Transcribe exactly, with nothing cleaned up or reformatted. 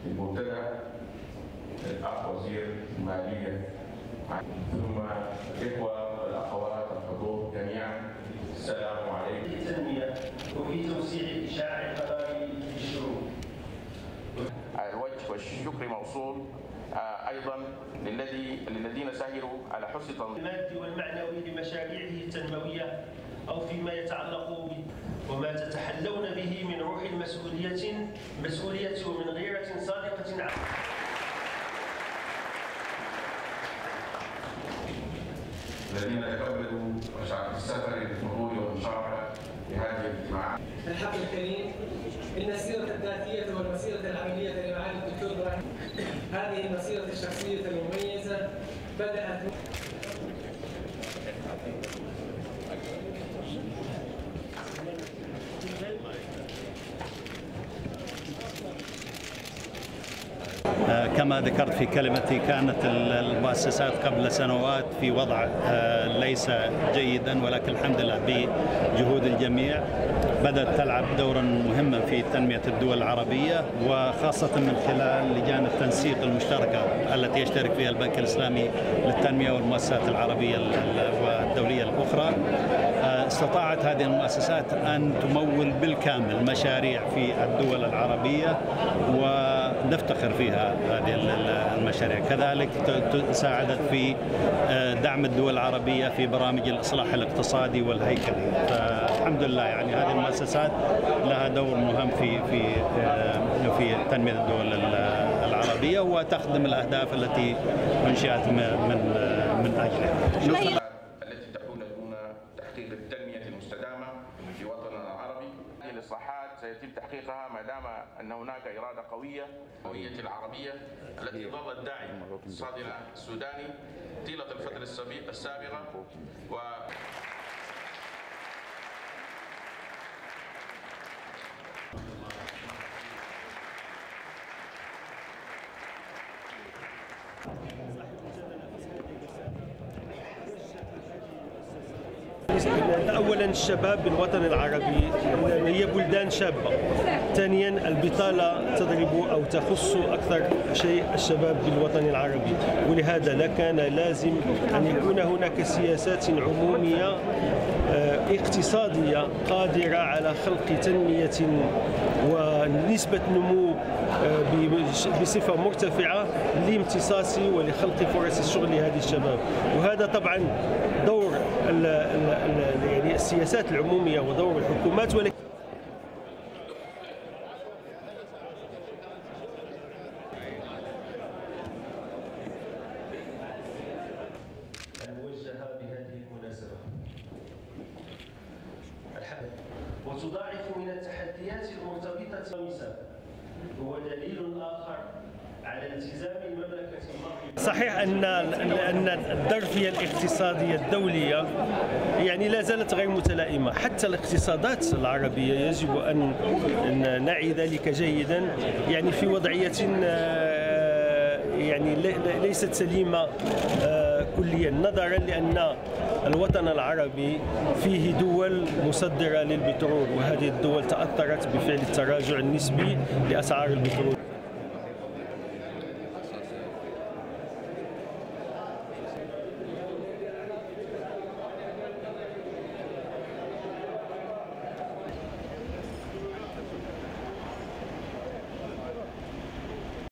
المبتدأ الأخ وزير المالية، ثم الإخوة والأخوات الحضور جميعا، السلام عليكم. في التنمية وفي توسيع إشاعة القضايا للشعوب. الوجه والشكر موصول أيضا للذي للذين ساهروا على حسن تنظيم المادي والمعنوي لمشاريعه التنموية أو فيما يتعلق به، وما تتحلون به من روح المسؤولية مسؤولية ومن غيرة صادقة. الذين تكبدوا مشاعر السفر للحضور والمشاركة في هذه الاجتماعات. الحفل الكريم إن السيرة الذاتية والمسيرة العملية لمعالي الدكتور إبراهيم، هذه المسيرة الشخصية المميزة بدأت كما ذكرت في كلمتي، كانت المؤسسات قبل سنوات في وضع ليس جيدا، ولكن الحمد لله بجهود الجميع بدأت تلعب دورا مهما في تنمية الدول العربية، وخاصة من خلال لجان التنسيق المشتركة التي يشترك فيها البنك الإسلامي للتنمية والمؤسسات العربية والدولية الأخرى. استطاعت هذه المؤسسات أن تمول بالكامل مشاريع في الدول العربية ونفتخر فيها هذه المشاريع. كذلك ساعدت في دعم الدول العربية في برامج الإصلاح الاقتصادي والهيكلي. فالحمد لله يعني هذه المؤسسات لها دور مهم في في في تنمية الدول العربية وتخدم الأهداف التي أنشئت من من أجلها. التي تحول دون تحقيق التنمية المستدامة في وطننا العربي. هذه الإصلاحات سيتم تحقيقها ما دام أن هناك إرادة قوية الهوية العربية التي ظلت داعم اقتصادنا السوداني طيلة الفترة السابقة. و أولا الشباب بالوطن العربي هي بلدان شابة. ثانيا البطالة تضرب أو تخص أكثر شيء الشباب بالوطن العربي، ولهذا لكان لازم أن يكون هناك سياسات عمومية اقتصادية قادرة على خلق تنمية ونسبة نمو بصفة مرتفعة لامتصاص ولخلق فرص الشغل لهذه الشباب. وهذا طبعا دور ال ال يعني السياسات العمومية ودور الحكومات. ولكن الموجهة بهذه المناسبة وتضاعف من التحديات المرتبطة بالنساء هو دليل آخر على التزام المملكة المغربية. صحيح أن أن الظرفية الاقتصادية الدولية يعني لا زالت غير متلائمة، حتى الاقتصادات العربية يجب أن نعي ذلك جيدا، يعني في وضعية يعني ليست سليمة كليا، نظرا لأن الوطن العربي فيه دول مصدرة للبترول، وهذه الدول تأثرت بفعل التراجع النسبي لأسعار البترول.